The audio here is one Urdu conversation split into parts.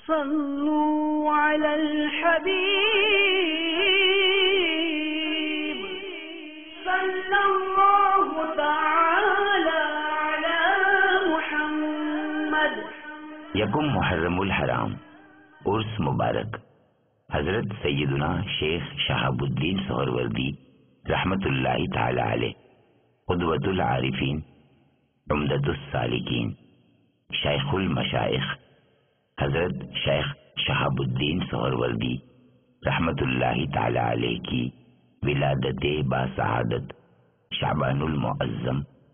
صلوا على الحبيب صلى الله تعالى على محمد. یکم محرم الحرام عرس مبارک. حضرت سیدنا شیخ شہاب الدین سہروردی رحمت اللہ تعالی علیہ، قدوۃ العارفین، عمدۃ السالکین، شیخ المشائخ حضرت شیخ شہاب الدین سہروردی رحمت اللہ تعالی علیہ کی ولادت باسعادت شعبان المعظم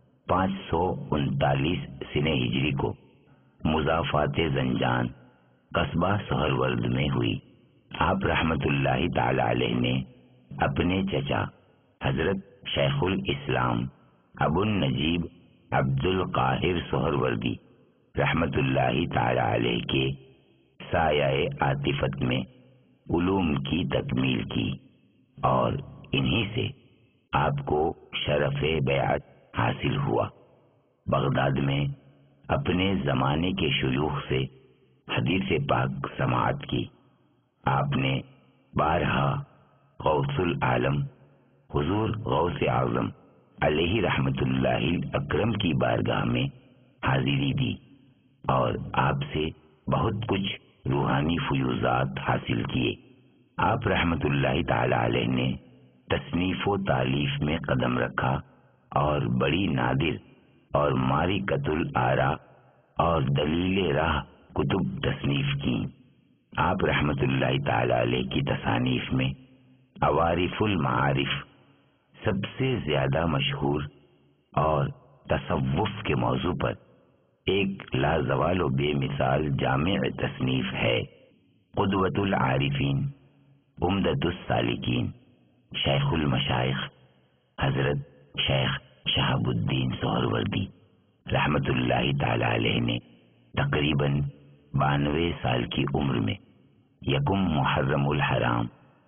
539 سنہ ہجری کو مضافات زنجان قصبہ سہرورد میں ہوئی. آپ رحمت اللہ تعالی علیہ نے اپنے چچا حضرت شیخ الاسلام ابو النجیب عبد القاہر سہروردی رحمت اللہ تعالی علیہ کے سایہ عاطفت میں علوم کی تکمیل کی اور انہی سے آپ کو شرف بیعت حاصل ہوا. بغداد میں اپنے زمانے کے شیوخ سے حدیث پاک سماعت کی. آپ نے بارہا غوث العالم حضور غوث اعظم علیہ رحمت اللہ اکرم کی بارگاہ میں حاضری دی اور آپ سے بہت کچھ روحانی فیوضات حاصل کیے. آپ رحمت اللہ تعالی علیہ نے تصنیف و تالیف میں قدم رکھا اور بڑی نادر اور معرکۃ الآراء اور دلیل راہ کتب تصنیف کی. آپ رحمت اللہ تعالی علیہ کی تصانیف میں عوارف المعارف سب سے زیادہ مشہور اور تصوف کے موضوع پر ایک لازوال و بے مثال جامع تصنیف ہے. قدوۃ العارفین، عمدۃ السالکین، شیخ المشائخ حضرت شیخ شہاب الدین سہروردی رحمت اللہ تعالی علیہ نے تقریباً 92 سال کی عمر میں یکم محرم الحرام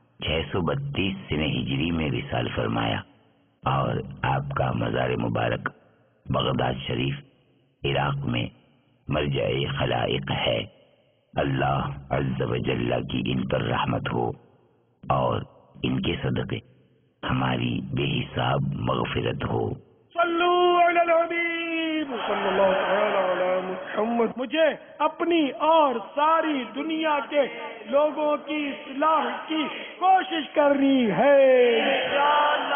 632 سنہ ہجری میں وصال فرمایا اور آپ کا مزار مبارک بغداد شریف عراق میں مرجع خلائق ہے. اللہ عز و جل کی ان پر رحمت ہو اور ان کے صدقے ہماری بے حساب مغفرت ہو. صلو علی الحبیب صلی اللہ تعالی علی محمد. مجھے اپنی اور ساری دنیا کے لوگوں کی اصلاح کی کوشش کرنی ہے.